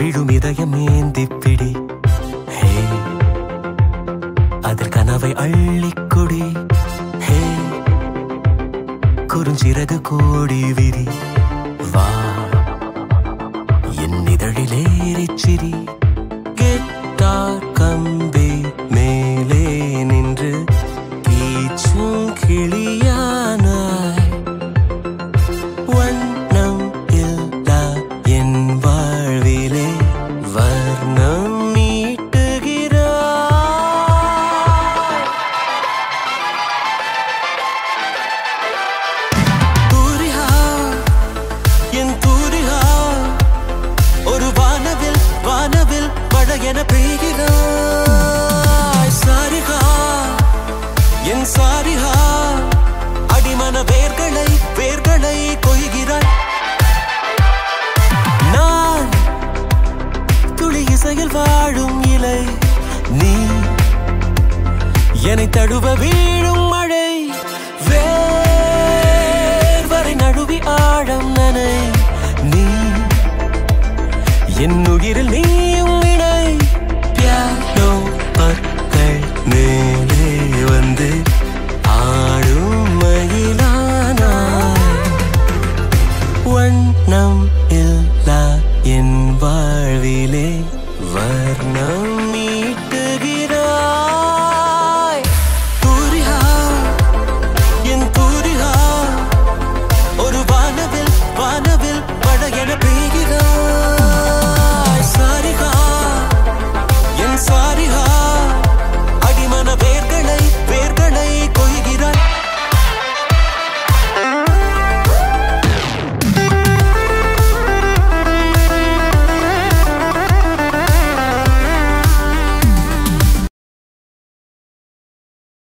விழும் இதயம் ஏந்திப்பிடி ஹே அதில் கனவை அள்ளிக்குடி ஹே குறுஞ்சிறகு கோடி விரி வா என் இதழிலேறிச்சிரி கெட்டார் கம்பி மேலே நின்று கீச்சும் கிளியானாய் வண்ணம் இல்லா என் வாழ்விலே வர்ணம் நீட்டுகிறாய் தூரிகா என் தூரிகா ஒரு வானவில் வானவில் மழை என பெய்கிறாய் சாரிகா என் சாரிகா அடிமன வேர்களை வேர்களை கொய்கிறாய் நான் துளி இசையில் வாழும் இலை நீ என்னை தழுவ வீழும் மழை வேர்வரை நழுவி ஆழம் நனை நீ என் உயிரில் நீ